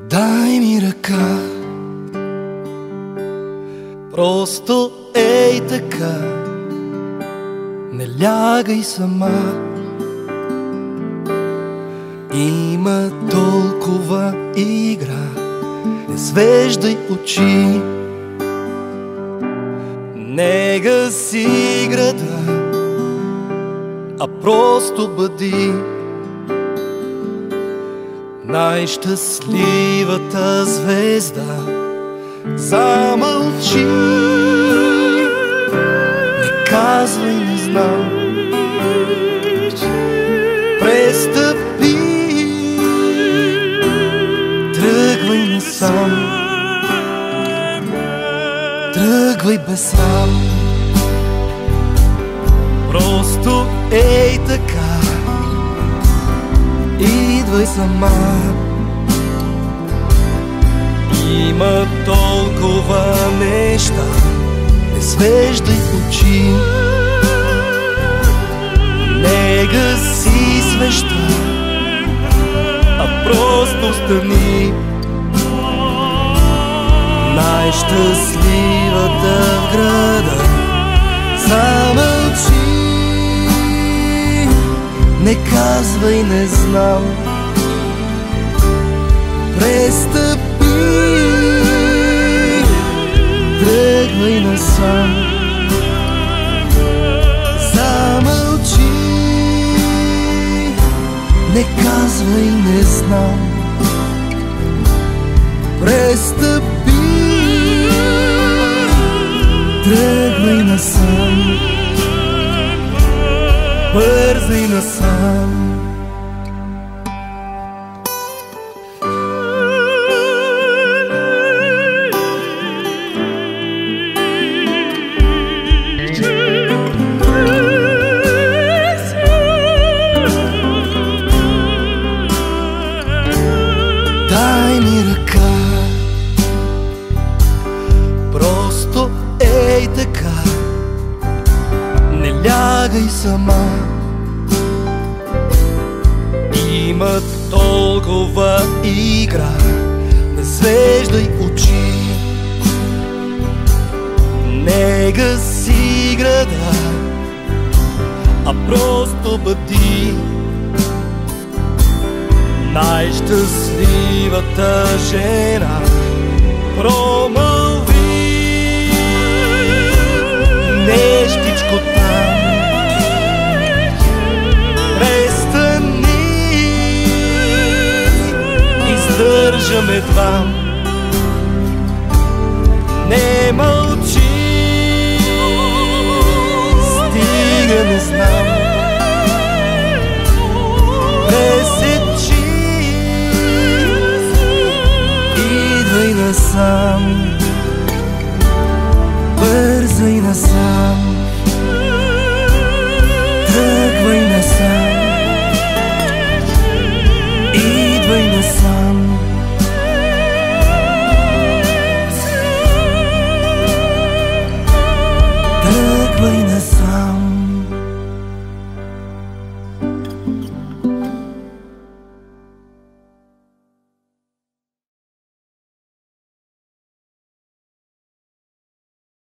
Дай ми ръка, просто ей така, не лягай сама. Има толкова игра, не свеждай очи, не гаси града, а просто бъди най-щастливата звезда. Замълчи, не казвай не знам, престъпи, тръгвай насам, тръгвай без срам. Просто ей така, идвай сама. Има толкова неща, не свеждай очи, не гаси свеща, а просто стани. Най-щастливата в града, замълчи, не казвай не знам, престъпи, тръгвай насам. Замълчи, не казвай не знам, престъпи, тръгвай насам, бързай насам. Дай ми ръка, просто ей така, не лягай сама. Има толкова игра, не свеждай очи, не гаси града, а просто бъди най-щастливата жена. Промълви нещичко там, престани, издържаме два. Не мълчи, стига не знам,